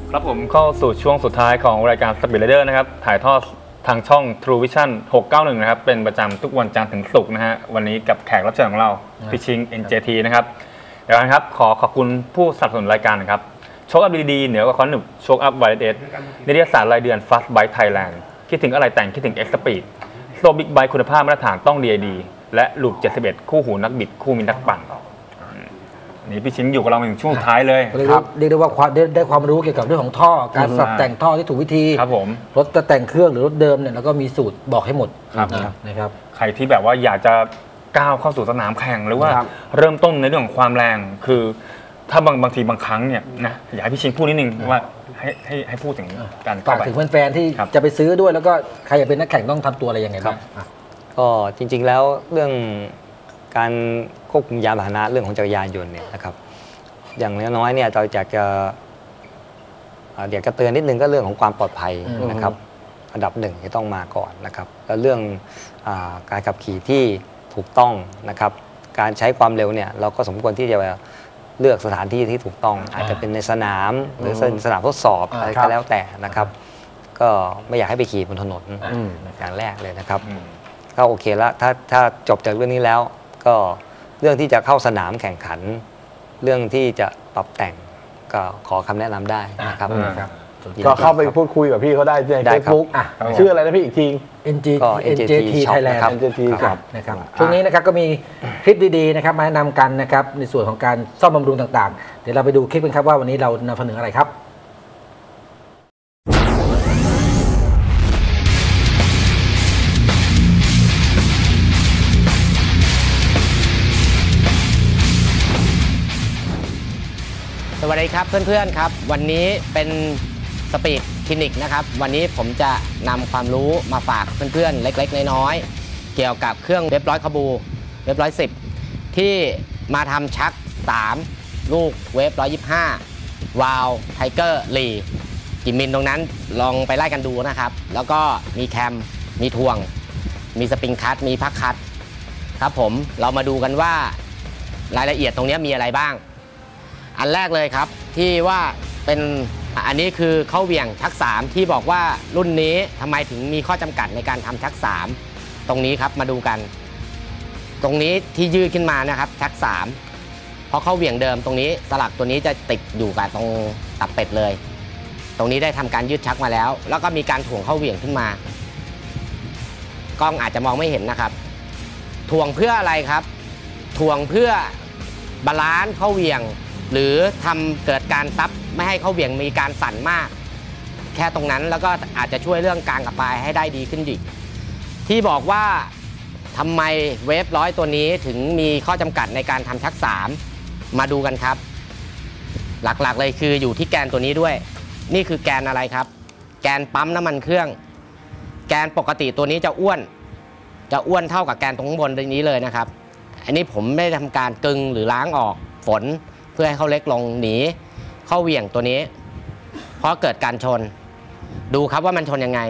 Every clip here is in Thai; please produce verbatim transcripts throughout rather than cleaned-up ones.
ครับผมเข้าสู่ช่วงสุดท้ายของรายการ Speed Rider นะครับถ่ายทอดทางช่อง True Vision หกเก้าหนึ่งนะครับเป็นประจำทุกวันจันทร์ถึงศุกร์นะฮะวันนี้กับแขกรับเชิญของเราพี่ชิง เอ็น เจ ที นะครับเดี๋ยวนะครับขอขอบคุณผู้สนับสนุนรายการนะครับโชคอัพดีๆเหนือกว่าคอนหนึ่งโชคอัพไวเลสนิตยสารรายเดือน Fast Bike Thailand คิดถึงอะไรแต่งคิดถึง X Speed โซบิ๊กไบค์คุณภาพมาตรฐานต้อง ดี ไอ ดี และลูปเจ็ดสิบเอ็ดคู่หูนักบิดคู่มีนักปั่นนี่พี่ชิงอยู่กับเราถึงช่วงสุดท้ายเลยครับเรียกได้ว่าได้ได้ความรู้เกี่ยวกับเรื่องของท่อการสับแต่งท่อที่ถูกวิธีครับผมรถจะแต่งเครื่องหรือรถเดิมเนี่ยแล้วก็มีสูตรบอกให้หมดนะครับใครที่แบบว่าอยากจะก้าวเข้าสู่สนามแข่งหรือว่าเริ่มต้นในเรื่องของความแรงคือถ้าบางบางทีบางครั้งเนี่ยนะอยากให้พี่ชิงพูดนิดนึงว่าให้ให้ให้พูดถึงการฝากถึงแฟนๆที่จะไปซื้อด้วยแล้วก็ใครอยากเป็นนักแข่งต้องทำตัวอะไรยังไงบ้างก็จริงๆแล้วเรื่องการควบคุมยานพาหนะเรื่องของจักรยานยนต์เนี่ยนะครับอย่างน้อยๆเนี่ยเราอยากจะอยากจะเตือนนิดนึงก็เรื่องของความปลอดภัยนะครับอันดับหนึ่งจะต้องมาก่อนนะครับแล้วเรื่องการขับขี่ที่ถูกต้องนะครับการใช้ความเร็วเนี่ยเราก็สมควรที่จะเลือกสถานที่ที่ถูกต้องอาจจะเป็นในสนามหรือสนามทดสอบอะไรก็แล้วแต่นะครับก็ไม่อยากให้ไปขี่บนถนนอย่างแรกเลยนะครับก็โอเคแล้วถ้าถ้าจบจากเรื่องนี้แล้วก็เรื่องที่จะเข้าสนามแข่งขันเรื่องที่จะปรับแต่งก็ขอคำแนะนำได้นะครับก็เข้าไปพูดคุยกับพี่เขาได้ในเฟซบุ๊กชื่ออะไรนะพี่อีกทีเอ็น เจ ที Thailand เอ็น เจ ที ครับนะครับช่วงนี้นะครับก็มีคลิปดีๆนะครับมาแนะนำกันนะครับในส่วนของการซ่อมบำรุงต่างๆเดี๋ยวเราไปดูคลิปกันครับว่าวันนี้เรานำเสนออะไรครับสวัสดีครับเพื่อนๆครับวันนี้เป็นสปีดคลินิกนะครับวันนี้ผมจะนำความรู้มาฝากเพื่อนๆเล็กๆน้อยๆเกี่ยวกับเครื่องเว็บร้อยคาบูเว็บร้อยสิบที่มาทำชักสามลูกเว็บร้อยยี่สิบห้าวาลไทเกอร์ลีกี่มิลตรงนั้นลองไปไล่กันดูนะครับแล้วก็มีแคมมีทวงมีสปริงคัทมีพักคัทครับผมเรามาดูกันว่ารายละเอียดตรงนี้มีอะไรบ้างอันแรกเลยครับที่ว่าเป็นอันนี้คือเข้าเหวี่ยงชักสามที่บอกว่ารุ่นนี้ทำไมถึงมีข้อจำกัดในการทำชักสามตรงนี้ครับมาดูกันตรงนี้ที่ยืดขึ้นมานะครับชักสามเพราะเข้าเหวี่ยงเดิมตรงนี้สลักตัวนี้จะติดอยู่กับตรงตับเป็ดเลยตรงนี้ได้ทำการยืดชักมาแล้วแล้วก็มีการถ่วงเข้าเหวี่ยงขึ้นมากล้องอาจจะมองไม่เห็นนะครับถ่วงเพื่ออะไรครับถ่วงเพื่อบาลานซ์เข้าเหวี่ยงหรือทำเกิดการซับไม่ให้เขาเหวี่ยงมีการสั่นมากแค่ตรงนั้นแล้วก็อาจจะช่วยเรื่องกลางกับปลายให้ได้ดีขึ้นอีกที่บอกว่าทำไมเวฟร้อยตัวนี้ถึงมีข้อจำกัดในการทำชักสามมาดูกันครับหลักๆเลยคืออยู่ที่แกนตัวนี้ด้วยนี่คือแกนอะไรครับแกนปั๊มน้ำมันเครื่องแกนปกติตัวนี้จะอ้วนจะอ้วนเท่ากับแกนตรงบนตรงนี้เลยนะครับอันนี้ผมไม่ได้ทำการกึงหรือล้างออกฝนเพื่อให้เขาเล็กลงหนีเข้าเหวี่ยงตัวนี้เพราะเกิดการชนดูครับว่ามันชนยังไง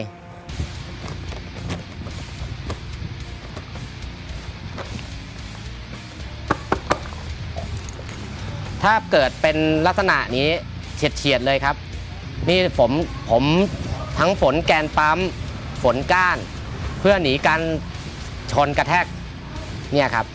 ถ้าเกิดเป็นลักษณะนี้เฉียดๆเลยครับนี่ผมผมทั้งฝนแกนปั๊มฝนก้านเพื่อหนีการชนกระแทกเนี่ยครับ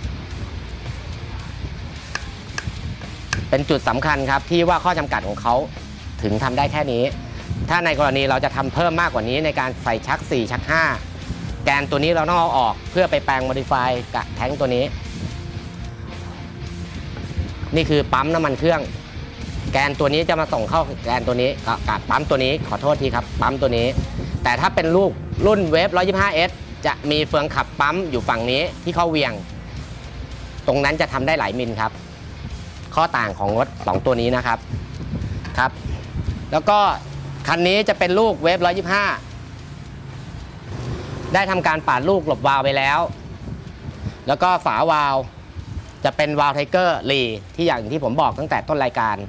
เป็นจุดสำคัญครับที่ว่าข้อจำกัดของเขาถึงทำได้แค่นี้ถ้าในกรณีเราจะทำเพิ่มมากกว่านี้ในการใส่ชักสี่ชักห้าแกนตัวนี้เราต้องเอาออกเพื่อไปแปลง modify กับแท้งตัวนี้นี่คือปั๊มน้ำมันเครื่องแกนตัวนี้จะมาส่งเข้าแกนตัวนี้กับปั๊มตัวนี้ขอโทษทีครับปั๊มตัวนี้แต่ถ้าเป็นลูกรุ่นเวฟ หนึ่งร้อยยี่สิบห้าเอส จะมีเฟืองขับปั๊มอยู่ฝั่งนี้ที่เข้าเวียงตรงนั้นจะทำได้หลายมิลครับข้อต่างของรถสองตัวนี้นะครับครับแล้วก็คันนี้จะเป็นลูกเวฟ หนึ่งร้อยยี่สิบห้าได้ทำการปาดลูกหลบวาล์วไปแล้วแล้วก็ฝาวาล์วจะเป็นวาล์วไทเกอร์ลีที่อย่างที่ผมบอกตั้งแต่ต้นรายการ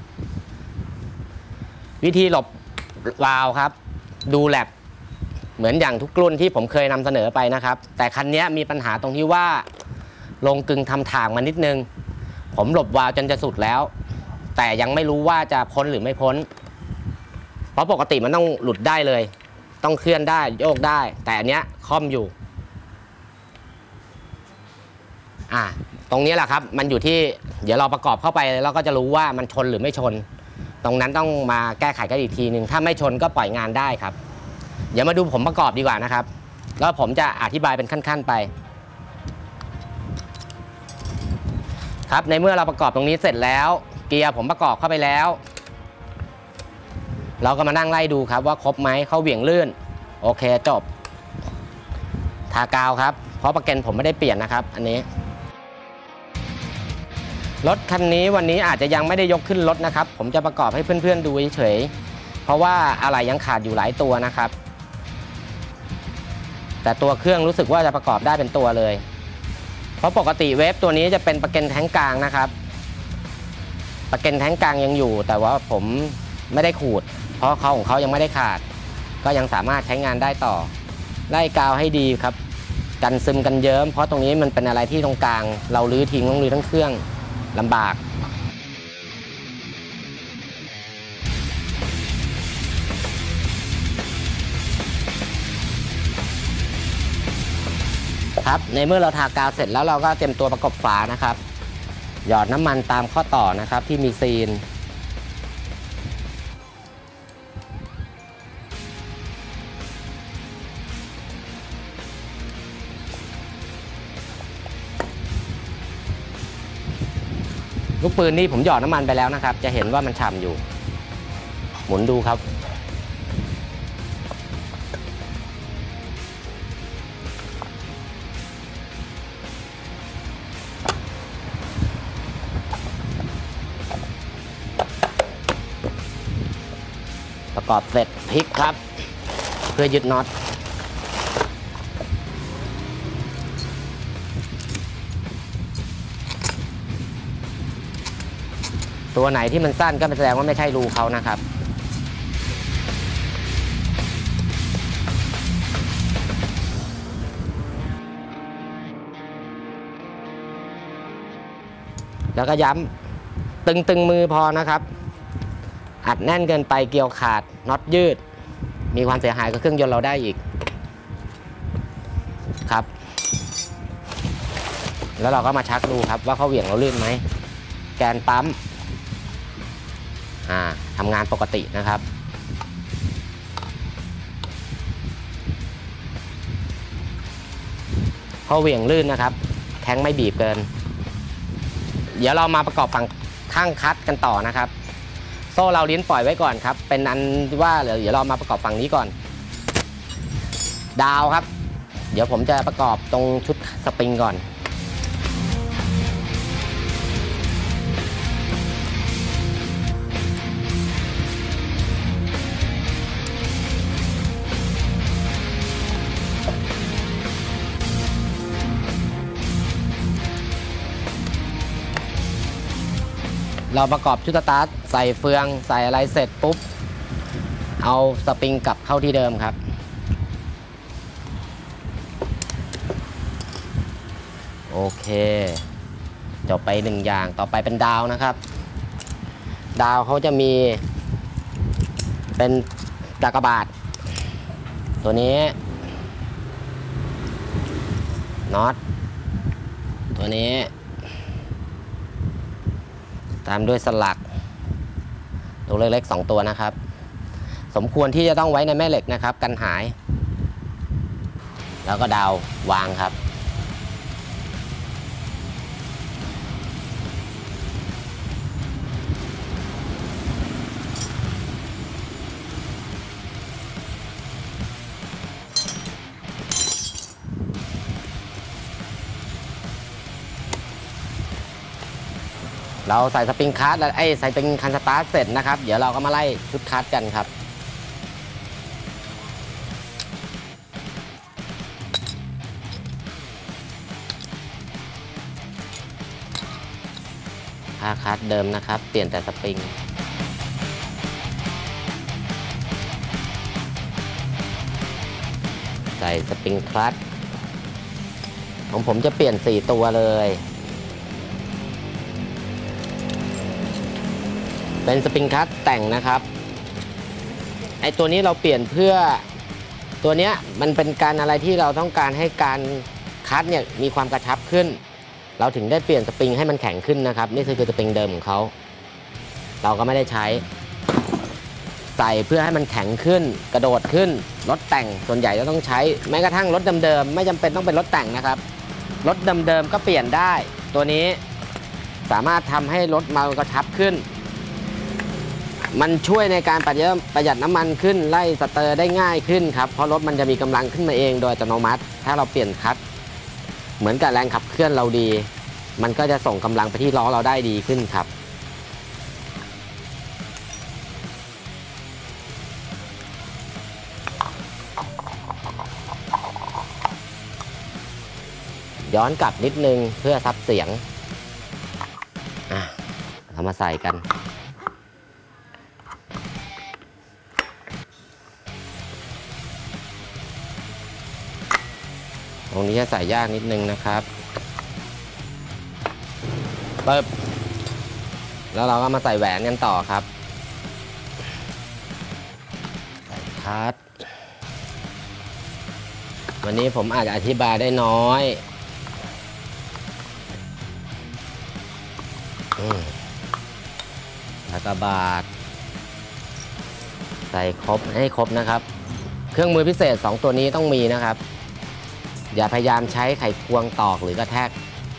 วิธีหลบวาล์วครับดูแลบเหมือนอย่างทุกรุ่นที่ผมเคยนำเสนอไปนะครับแต่คันนี้มีปัญหาตรงที่ว่าลงกึงทำทางมานิดนึงผมหลบวาล์วจนจะสุดแล้วแต่ยังไม่รู้ว่าจะพ้นหรือไม่พ้นราะปกติมันต้องหลุดได้เลยต้องเคลื่อนได้โยกได้แต่อันเนี้ยค่อมอยู่อ่าตรงนี้แหละครับมันอยู่ที่เดี๋ยวเราประกอบเข้าไปแล้วก็จะรู้ว่ามันชนหรือไม่ชนตรงนั้นต้องมาแก้ไขกันอีกทีหนึ่งถ้าไม่ชนก็ปล่อยงานได้ครับเดี๋ยวมาดูผมประกอบดีกว่านะครับแล้วผมจะอธิบายเป็นขั้นๆไปครับในเมื่อเราประกอบตรงนี้เสร็จแล้วเกียร์ผมประกอบเข้าไปแล้วเราก็มานั่งไล่ดูครับว่าครบไหมเขาเหวี่ยงลื่นโอเคจบทากาวครับเพราะประกันผมไม่ได้เปลี่ยนนะครับอันนี้รถคันนี้วันนี้อาจจะยังไม่ได้ยกขึ้นรถนะครับผมจะประกอบให้เพื่อนๆดูเฉยๆเพราะว่าอะไรยังขาดอยู่หลายตัวนะครับแต่ตัวเครื่องรู้สึกว่าจะประกอบได้เป็นตัวเลยเพราะปกติเวฟตัวนี้จะเป็นประกันแท้งกลางนะครับประกันแท้งกลางยังอยู่แต่ว่าผมไม่ได้ขูดเพราะเขาของเขายังไม่ได้ขาดก็ยังสามารถใช้งานได้ต่อไล่กาวให้ดีครับกันซึมกันเยิ้มเพราะตรงนี้มันเป็นอะไรที่ตรงกลางเราลื้อทิ้งต้องลื้อทั้งเครื่องลำบากครับในเมื่อเราทากาวเสร็จแล้วเราก็เตรียมตัวประกบฝานะครับหยอดน้ำมันตามข้อต่อนะครับที่มีซีนลูกปืนนี่ผมหยอดน้ำมันไปแล้วนะครับจะเห็นว่ามันฉ่ำอยู่หมุนดูครับประกอบเสร็จพลิกครับเพื่อยึดน็อตตัวไหนที่มันสั้นก็แสดงว่าไม่ใช่รูเขานะครับแล้วก็ย้ำตึงๆมือพอนะครับอัดแน่นเกินไปเกี่ยวขาดน็อตยืดมีความเสียหายกับเครื่องยนต์เราได้อีกครับแล้วเราก็มาชักดูครับว่าเขาเหวี่ยงเราลื่นไหมแกนปั๊มอ่าทำงานปกตินะครับเขาเหวี่ยงลื่นนะครับแข้งไม่บีบเกินเดี๋ยวเรามาประกอบฝั่งข้างคัดกันต่อนะครับโซ่เราลิ้นปล่อยไว้ก่อนครับเป็นอันว่าเดี๋ยวเรามาประกอบฝั่งนี้ก่อนดาวครับเดี๋ยวผมจะประกอบตรงชุดสปริงก่อนเราประกอบชุดสตาร์ทใส่เฟืองใส่อะไรเสร็จปุ๊บเอาสปริงกลับเข้าที่เดิมครับโอเคจบไปหนึ่งอย่างต่อไปเป็นดาวนะครับดาวเขาจะมีเป็นกากบาทตัวนี้น็อตตัวนี้ตามด้วยสลักตัวเล็กๆสองตัวนะครับสมควรที่จะต้องไว้ในแม่เหล็กนะครับกันหายแล้วก็ดาววางครับเราใส่สปริงคัสแล้วไอ้ใส่สปริงคันสตาร์ทเสร็จนะครับเดี๋ยวเราก็มาไล่ชุดคัสกันครับผ้าคัสเดิมนะครับเปลี่ยนแต่สปริงใส่สปริงคัสของผมจะเปลี่ยนสี่ตัวเลยเป็นสปริงคัสแต่งนะครับไอตัวนี้เราเปลี่ยนเพื่อตัวเนี้ยมันเป็นการอะไรที่เราต้องการให้การคัดเนี่ยมีความกระชับขึ้นเราถึงได้เปลี่ยนสปริงให้มันแข็งขึ้นนะครับนี่คือสปริงเดิมของเขาเราก็ไม่ได้ใช้ใส่เพื่อให้มันแข็งขึ้นกระโดดขึ้นรถแต่งส่วนใหญ่จะต้องใช้แม้กระทั่งรถเดิมๆไม่จำเป็นต้องเป็นรถแต่งนะครับรถเดิมๆก็เปลี่ยนได้ตัวนี้สามารถทำให้รถมันกระชับขึ้นมันช่วยในการประหยัดประหยัดน้ำมันขึ้นไล่สเตอร์ได้ง่ายขึ้นครับเพราะรถมันจะมีกำลังขึ้นมาเองโดยอัตโนมัติถ้าเราเปลี่ยนคัทเหมือนกับแรงขับเคลื่อนเราดีมันก็จะส่งกำลังไปที่ล้อเราได้ดีขึ้นครับย้อนกลับนิดนึงเพื่อซับเสียงอ่ะเรามาใส่กันตรงนี้จะใส่ยากนิดนึงนะครับปึ๊บแล้วเราก็มาใส่แหวนกันต่อครับใส่คัทวันนี้ผมอาจจะอธิบายได้น้อยกากบาทใส่ครบให้ครบนะครับเครื่องมือพิเศษสองตัวนี้ต้องมีนะครับอย่าพยายามใช้ไขควงตอกหรือกระแทก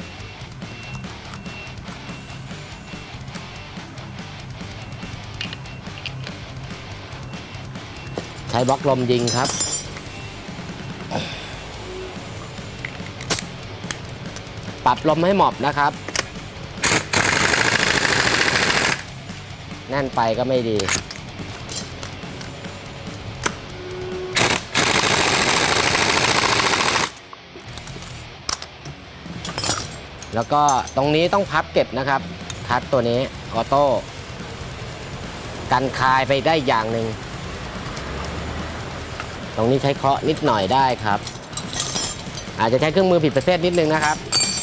ใช้บล็อกลมยิงครับปรับลมให้เหมาะนะครับแน่นไปก็ไม่ดีแล้วก็ตรงนี้ต้องพับเก็บนะครับคัทตัวนี้ออโต้กันคายไปได้อย่างหนึ่งตรงนี้ใช้เคาะนิดหน่อยได้ครับอาจจะใช้เครื่องมือผิดประเภทนิดนึงนะครับ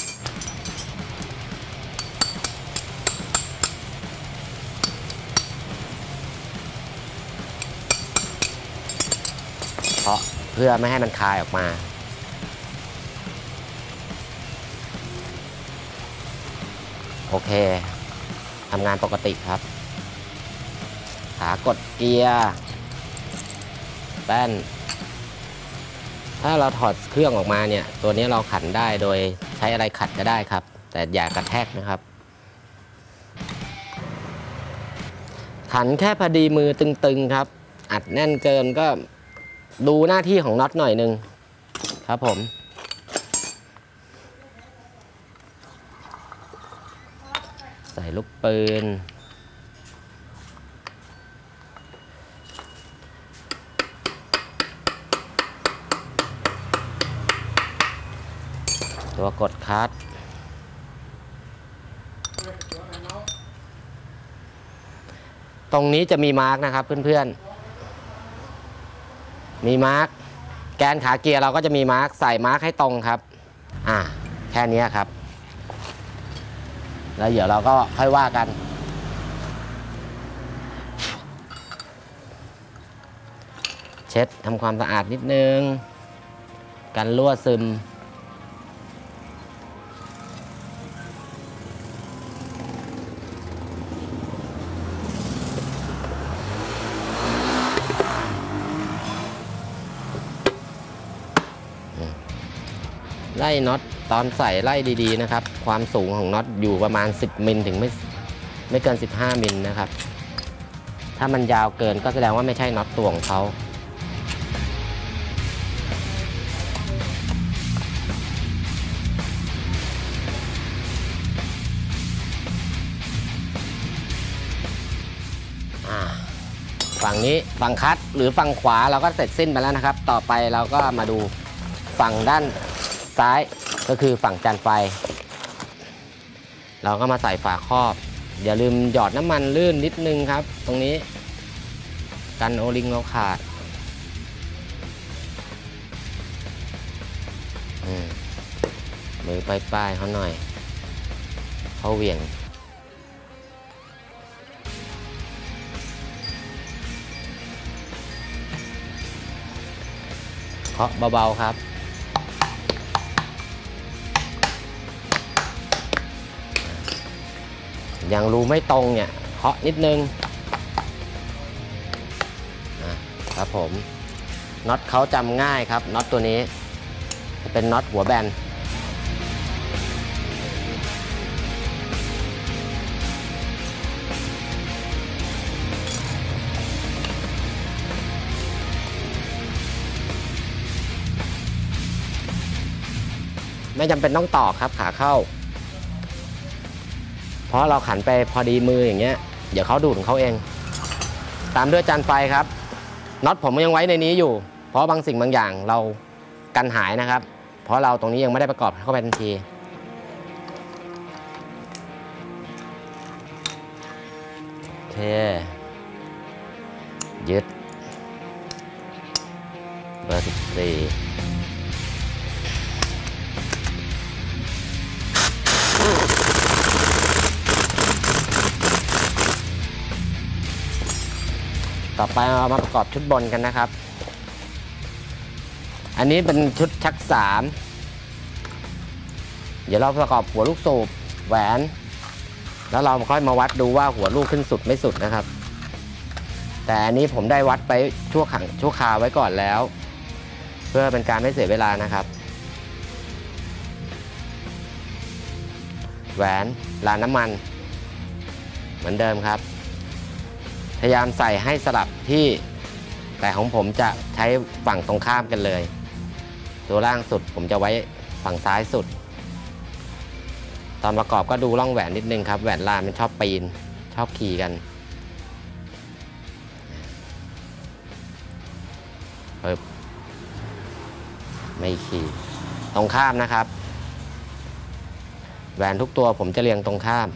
เคาะเพื่อไม่ให้มันคายออกมาโอเคทำงานปกติครับขากดเกียร์แป้นถ้าเราถอดเครื่องออกมาเนี่ยตัวนี้เราขันได้โดยใช้อะไรขัดก็ได้ครับแต่อย่ากระแทกนะครับขันแค่พอดีมือตึงๆครับอัดแน่นเกินก็ดูหน้าที่ของน็อตหน่อยนึงครับผมใส่ลูกปืนตัวกดคัทตรงนี้จะมีมาร์กนะครับเพื่อนๆมีมาร์กแกนขาเกียร์เราก็จะมีมาร์กใส่มาร์กให้ตรงครับอ่าแค่นี้ครับแล้วเดี๋ยวเราก็ค่อยว่ากันเช็ดทำความสะอาดนิดนึงกันรั่วซึมไล่น็อตตอนใส่ไล่ดีๆนะครับความสูงของน็อตอยู่ประมาณสิบมิลถึงไม่ไม่เกินสิบห้ามิลนะครับถ้ามันยาวเกินก็แสดงว่าไม่ใช่น็อตตัวของเขาฝั่งนี้ฝั่งคัทหรือฝั่งขวาเราก็เสร็จสิ้นไปแล้วนะครับต่อไปเราก็มาดูฝั่งด้านซ้ายก็คือฝั่งจานไฟเราก็มาใส่ฝาครอบอย่าลืมหยอดน้ำมันลื่นนิดนึงครับตรงนี้กันโอลิงเราขาดมือป้ายๆเขาหน่อยเขาเหวี่ยงเคาะเบาๆครับยังรูไม่ตรงเนี่ยเคาะนิดนึงครับผมน็อตเขาจำง่ายครับน็อตตัวนี้จะเป็นน็อตหัวแบนไม่จำเป็นต้องต่อครับขาเข้าเพราะเราขันไปพอดีมืออย่างเงี้ยเดี๋ยวเขาดูดของเขาเองตามด้วยจานไฟครับน็อตผมยังไว้ในนี้อยู่เพราะบางสิ่งบางอย่างเรากันหายนะครับเพราะเราตรงนี้ยังไม่ได้ประกอบเข้าไปทันทีโอเคยึดเบอร์สิบสี่ต่อไปเรามาประกอบชุดบนกันนะครับอันนี้เป็นชุดชักสามเดี๋ยวเราประกอบหัวลูกสูบแหวนแล้วเราค่อยมาวัดดูว่าหัวลูกขึ้นสุดไม่สุดนะครับแต่อันนี้ผมได้วัดไปชั่วขังชั่วคราวไว้ก่อนแล้วเพื่อเป็นการไม่เสียเวลานะครับแหวนลานน้ำมันเหมือนเดิมครับพยายามใส่ให้สลับที่แต่ของผมจะใช้ฝั่งตรงข้ามกันเลยตัวล่างสุดผมจะไว้ฝั่งซ้ายสุดตอนประกอบก็ดูร่องแหวนนิดนึงครับแหวนลานมันชอบปีนชอบขี่กันปึ๊บไม่ขี่ตรงข้ามนะครับแหวนทุกตัวผมจะเรียงตรงข้าม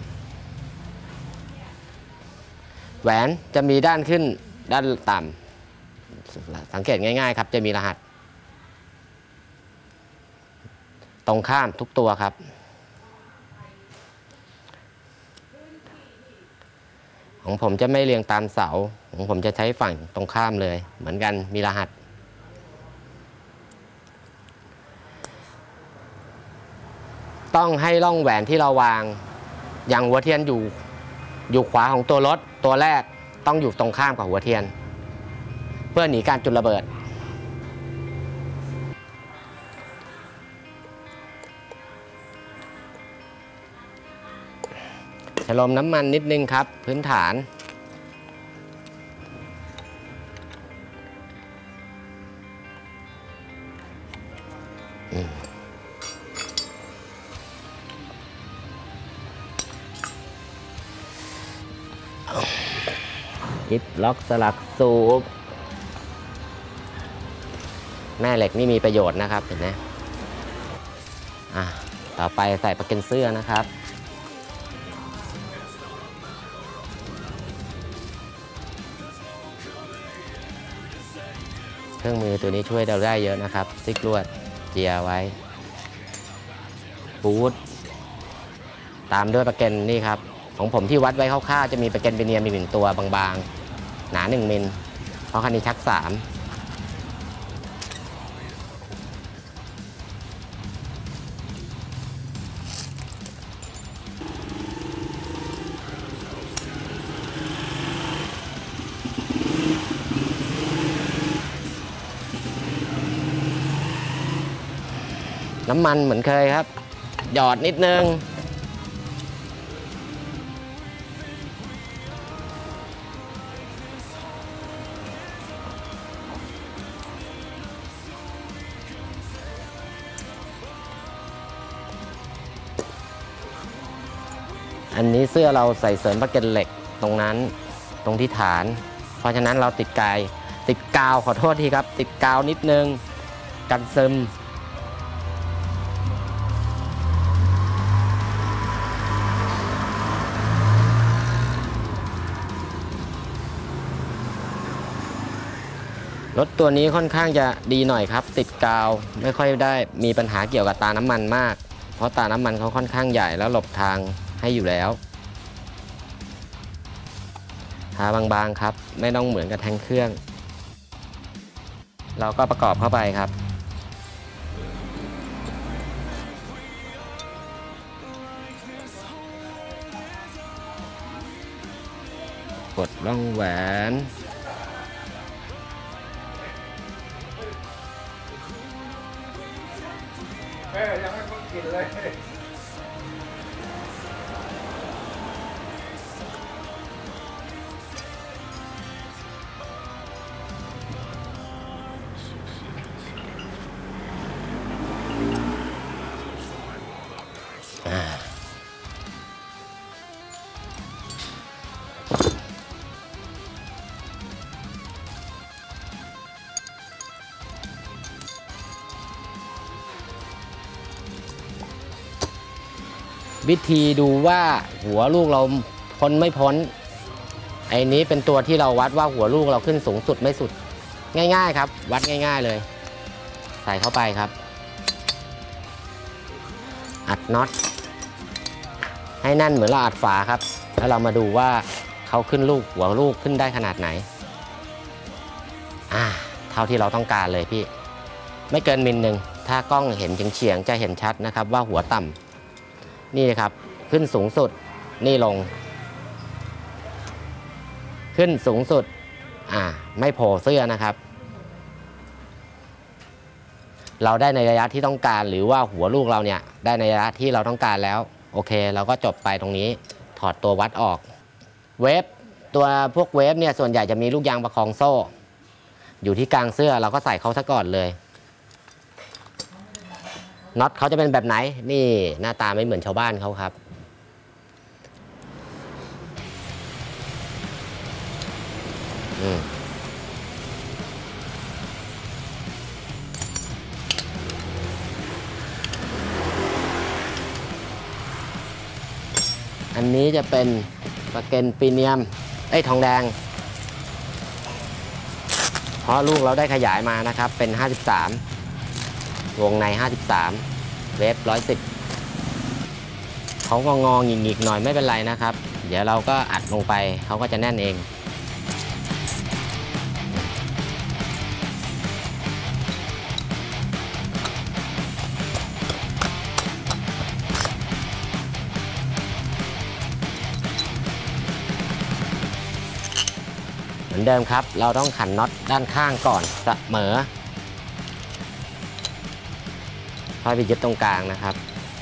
แหวนจะมีด้านขึ้นด้านต่ำสังเกตง่ายๆครับจะมีรหัสตรงข้ามทุกตัวครับของผมจะไม่เรียงตามเสาของผมจะใช้ฝั่งตรงข้ามเลยเหมือนกันมีรหัสต้องให้ร่องแหวนที่เราวางอย่างหัวเทียนอยู่อยู่ขวาของตัวรถตัวแรกต้องอยู่ตรงข้ามกับหัวเทียนเพื่อหนีการจุดระเบิดฉลมน้ำมันนิดนึงครับพื้นฐานฮิปล็อกสลักสูบแม่เหล็กนี่มีประโยชน์นะครับเห็นไหมอ่ะต่อไปใส่ประเก็นเสื้อนะครับเครื่องมือตัวนี้ช่วยเราได้เยอะนะครับซิกลวดเจียไว้บูทตามด้วยประเก็นนี่ครับของผมที่วัดไว้คร่าวๆจะมีประเก็นเบเนียมมีหนึ่งตัวบางๆหนาหนึ่งมิลเพราะคันนี้ชักสามน้ำมันเหมือนเคยครับหยอดนิดนึงอันนี้เสื้อเราใส่เสริมประเก็นเหล็กตรงนั้นตรงที่ฐานเพราะฉะนั้นเราติดกายติดกาวขอโทษทีครับติดกาวนิดนึงกันซึมรถตัวนี้ค่อนข้างจะดีหน่อยครับติดกาวไม่ค่อยได้มีปัญหาเกี่ยวกับตาน้ำมันมากเพราะตาน้ำมันเขาค่อนข้างใหญ่แล้วหลบทางให้อยู่แล้วทาบางๆครับไม่ต้องเหมือนกับแทงเครื่องเราก็ประกอบเข้าไปครับดล่องแหวนแม่ยังไม่กินเลยวิธีดูว่าหัวลูกเราพ้นไม่พ้นไอ้นี้เป็นตัวที่เราวัดว่าหัวลูกเราขึ้นสูงสุดไม่สุดง่ายๆครับวัดง่ายๆเลยใส่เข้าไปครับอัดน็อตให้แน่นเหมือนเราอัดฝาครับแล้วเรามาดูว่าเขาขึ้นลูกหัวลูกขึ้นได้ขนาดไหนอ่าเท่าที่เราต้องการเลยพี่ไม่เกินมิลหนึ่งถ้ากล้องเห็นเฉียงๆจะเห็นชัดนะครับว่าหัวต่ำนี่นะครับขึ้นสูงสุดนี่ลงขึ้นสูงสุดอ่าไม่โผล่เสื้อนะครับเราได้ในระยะที่ต้องการหรือว่าหัวลูกเราเนี่ยได้ในระยะที่เราต้องการแล้วโอเคเราก็จบไปตรงนี้ถอดตัววัดออกเวฟตัวพวกเวฟเนี่ยส่วนใหญ่จะมีลูกยางประคองโซ่อยู่ที่กลางเสื้อเราก็ใส่เขาซะก่อนเลยน็อตเขาจะเป็นแบบไหนนี่หน้าตาไม่เหมือนชาวบ้านเขาครับอืมอันนี้จะเป็นปะเกนปีเนียมไอ้ทองแดงเพราะลูกเราได้ขยายมานะครับเป็นห้าสิบสามวงในห้าสิบสามเวฟหนึ่งร้อยสิบเขาก็งอหงิกๆหน่อยไม่เป็นไรนะครับเดี๋ยวเราก็อัดลงไปเขาก็จะแน่นเองเหมือนเดิมครับเราต้องขันน็อตด้านข้างก่อนเสมอค่อยไปยึดตรงกลางนะครับ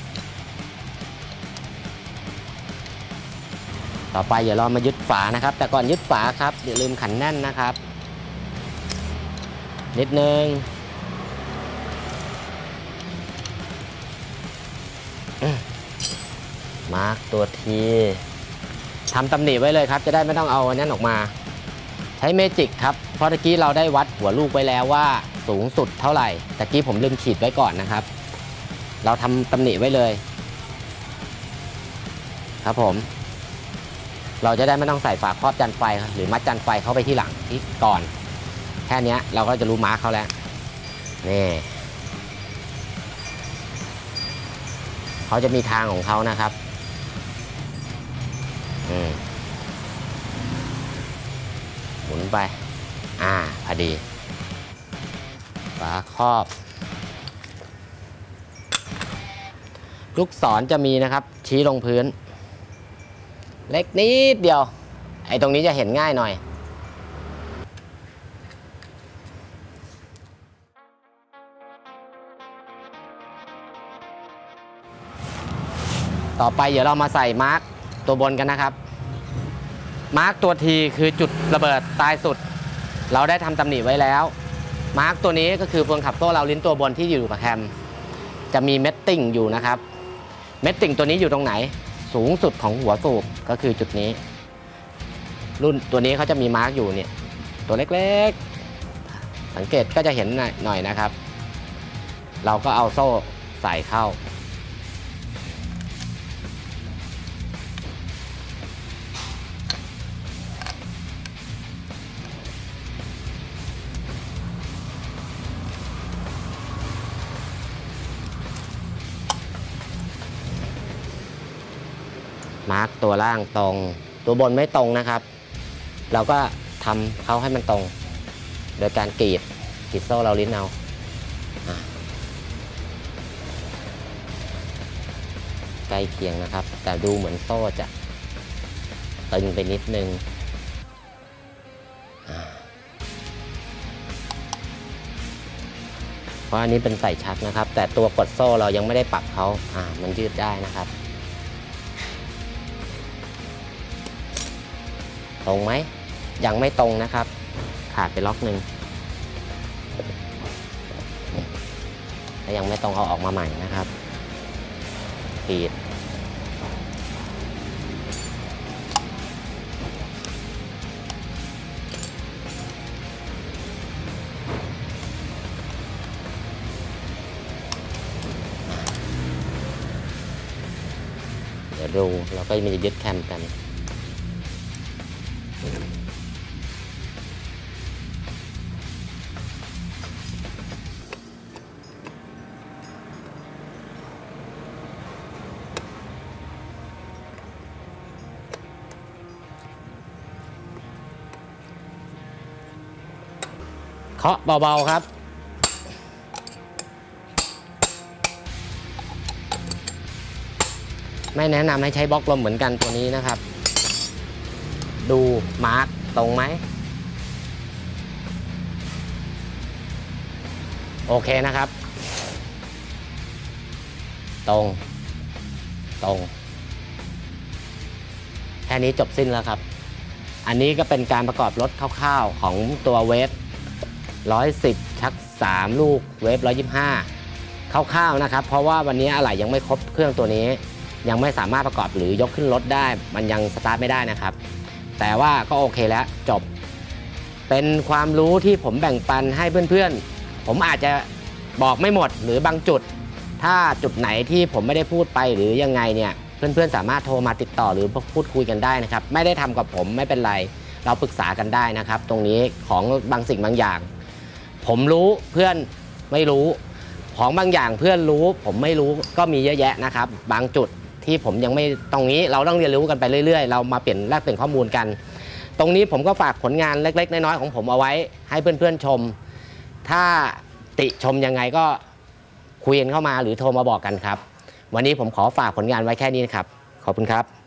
ต่อไปเดี๋ยวเรามายึดฝานะครับแต่ก่อนยึดฝาครับอย่าลืมขันแน่นนะครับนิดนึงมาร์กตัวทีทำตำหนิไว้เลยครับจะได้ไม่ต้องเอาอันนั้นออกมาใช้เมจิกครับเพราะตะกี้เราได้วัดหัวลูกไว้แล้วว่าสูงสุดเท่าไหร่ตะกี้ผมลืมขีดไว้ก่อนนะครับเราทำตำหนิไว้เลยครับผมเราจะได้ไม่ต้องใส่ฝาครอบจันไฟหรือมัดจันไฟเข้าไปที่หลังที่ก่อนแค่นี้เราก็จะรู้มาร์คเขาแล้วนี่เขาจะมีทางของเขานะครับอืมหมุนไปอ่าพอดีฝาครอบลูกศรจะมีนะครับชี้ลงพื้นเล็กนิดเดียวไอ้ตรงนี้จะเห็นง่ายหน่อยต่อไปเดี๋ยวเรามาใส่มาร์กตัวบนกันนะครับมาร์กตัวทีคือจุดระเบิดตายสุดเราได้ทำตำหนิไว้แล้วมาร์กตัวนี้ก็คือเฟืองขับโซ่เราลิ้นตัวบนที่อยู่กับแคมจะมีเม็ดติ่งอยู่นะครับเม็ดติ่งตัวนี้อยู่ตรงไหนสูงสุดของหัวสูบก็คือจุดนี้รุ่นตัวนี้เขาจะมีมาร์กอยู่เนี่ยตัวเล็กๆสังเกตก็จะเห็นหน่อยนะครับเราก็เอาโซ่ใส่เข้ามาร์กตัวล่างตรงตัวบนไม่ตรงนะครับเราก็ทำเขาให้มันตรงโดยการกรีดกรีดโซ่เราลิ้นเอาใกล้เคียงนะครับแต่ดูเหมือนโซ่จะตึงไปนิดนึงเพราะอันนี้เป็นใส่ชักนะครับแต่ตัวกดโซ่เรายังไม่ได้ปรับเขาอ่ามันยืดได้นะครับตรงไหมยังไม่ตรงนะครับขาดไปล็อกหนึ่งถ้ายังไม่ตรงเอาออกมาใหม่นะครับปีดเดี๋ยวดูเราก็มีจะยึดแคมกันเคาะเบาๆครับไม่แนะนำให้ใช้บล็อกลมเหมือนกันตัวนี้นะครับดูมาร์กตรงไหมโอเคนะครับตรงตรงแค่นี้จบสิ้นแล้วครับอันนี้ก็เป็นการประกอบรถคร่าวๆของตัวเวฟหนึ่งร้อยสิบชักสามลูกเวฟหนึ่งร้อยยี่สิบห้าคร่าวๆนะครับเพราะว่าวันนี้อะไหล่ยังไม่ครบเครื่องตัวนี้ยังไม่สามารถประกอบหรือยกขึ้นรถได้มันยังสตาร์ทไม่ได้นะครับแต่ว่าก็โอเคแล้วจบเป็นความรู้ที่ผมแบ่งปันให้เพื่อนๆผมอาจจะบอกไม่หมดหรือบางจุดถ้าจุดไหนที่ผมไม่ได้พูดไปหรือยังไงเนี่ยเพื่อนๆสามารถโทรมาติดต่อหรือพูดคุยกันได้นะครับไม่ได้ทำกับผมไม่เป็นไรเราปรึกษากันได้นะครับตรงนี้ของบางสิ่งบางอย่างผมรู้เพื่อนไม่รู้ของบางอย่างเพื่อนรู้ผมไม่รู้ก็มีเยอะแยะนะครับบางจุดที่ผมยังไม่ตรงนี้เราต้องเรียนรู้กันไปเรื่อยๆเรามาเปลี่ยนแลกเปลี่ยนข้อมูลกันตรงนี้ผมก็ฝากผลงานเล็กๆน้อยๆของผมเอาไว้ให้เพื่อนๆชมถ้าติชมยังไงก็คุยกันเข้ามาหรือโทรมาบอกกันครับวันนี้ผมขอฝากผลงานไว้แค่นี้ครับขอบคุณครับ